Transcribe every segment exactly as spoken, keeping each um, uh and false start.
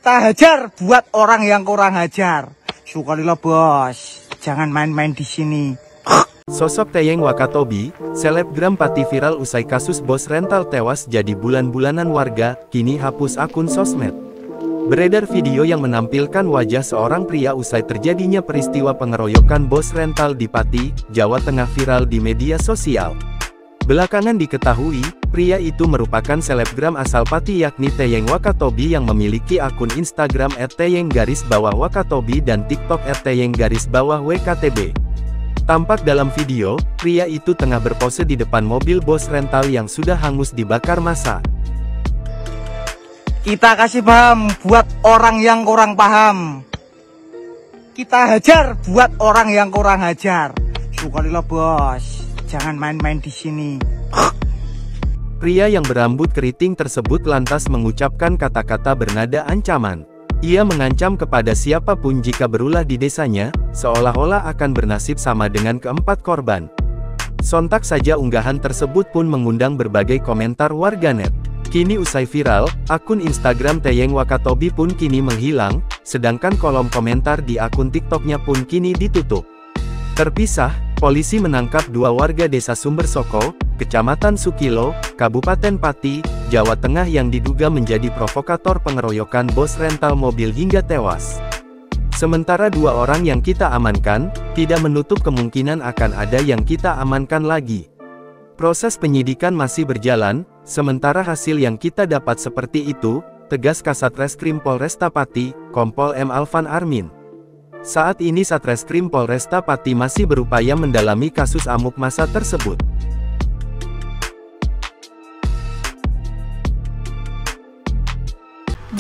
Kita hajar buat orang yang kurang hajar. Syukurillah bos, jangan main-main di sini. Sosok Teyeng Wakatobi, selebgram Pati viral usai kasus bos rental tewas jadi bulan-bulanan warga, kini hapus akun sosmed. Beredar video yang menampilkan wajah seorang pria usai terjadinya peristiwa pengeroyokan bos rental di Pati, Jawa Tengah viral di media sosial. Belakangan diketahui, pria itu merupakan selebgram asal Pati yakni Teyeng Wakatobi yang memiliki akun Instagram et teyeng garis bawah wakatobi dan TikTok et teyeng garis bawah w k t b. Tampak dalam video, pria itu tengah berpose di depan mobil bos rental yang sudah hangus dibakar massa. Kita kasih paham buat orang yang kurang paham. Kita hajar buat orang yang kurang hajar. Syukurillah bos, jangan main-main di sini. Pria yang berambut keriting tersebut lantas mengucapkan kata-kata bernada ancaman. Ia mengancam kepada siapapun jika berulah di desanya, seolah-olah akan bernasib sama dengan keempat korban. Sontak saja unggahan tersebut pun mengundang berbagai komentar warganet. Kini usai viral, akun Instagram Teyeng Wakatobi pun kini menghilang, sedangkan kolom komentar di akun TikToknya pun kini ditutup. Terpisah, polisi menangkap dua warga desa Sumbersoko, Kecamatan Sukilo, Kabupaten Pati, Jawa Tengah yang diduga menjadi provokator pengeroyokan bos rental mobil hingga tewas. Sementara dua orang yang kita amankan, tidak menutup kemungkinan akan ada yang kita amankan lagi. Proses penyidikan masih berjalan, sementara hasil yang kita dapat seperti itu, tegas Kasat Reskrim Polresta Pati, Kompol M. Alvan Armin. Saat ini Satreskrim Polresta Pati masih berupaya mendalami kasus amuk massa tersebut.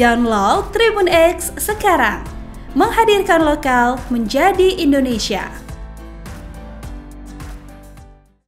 Download Tribun X sekarang, menghadirkan lokal menjadi Indonesia.